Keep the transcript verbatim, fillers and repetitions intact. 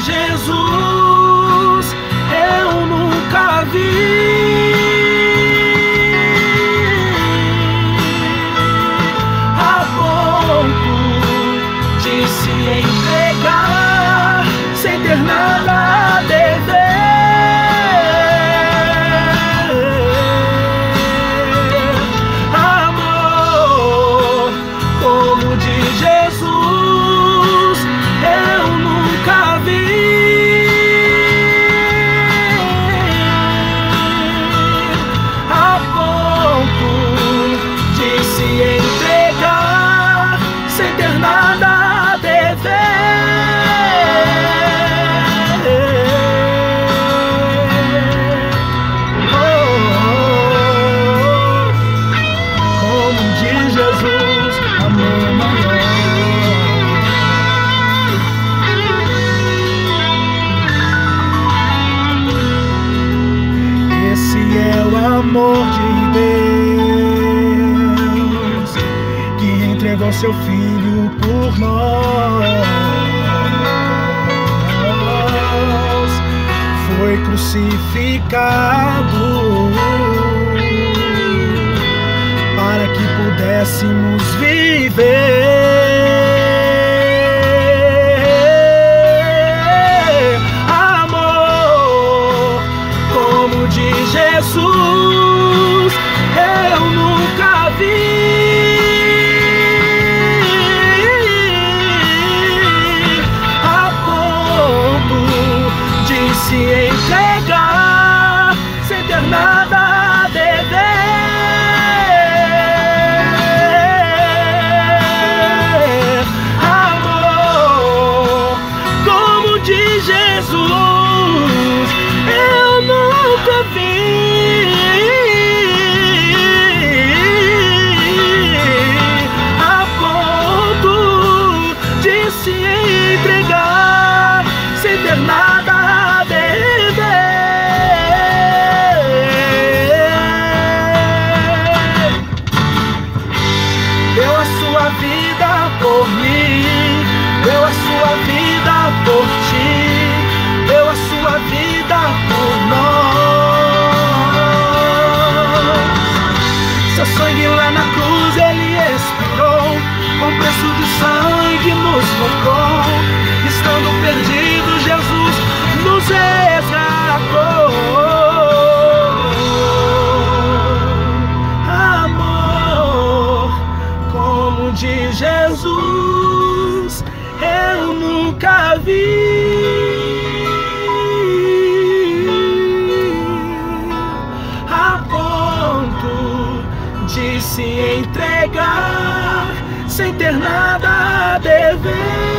Jesus eu nunca vi. A ponto de se entregar sem ter nada a dever. Amor como de Jesus eu nunca vi. A ponto de se entregar sem ter nada a dever. Amor de Deus que entregou seu Filho por nós, foi crucificado para que pudéssemos viver. Amor como de Jesus eu nunca vi. A ponto de se entregar sem ter nada a dever. Amor como de Jesus eu nunca vi. Se entregar sem ter nada a dever. Deu a sua vida por mim, deu a sua vida por ti, deu a sua vida por nós. Seu sangue lá na cruz ele expirou, com preço de sangue nos comprou. Estando perdido, Jesus nos resgatou. Amor como de Jesus eu nunca vi. A ponto de se entregar sem ter nada a dever.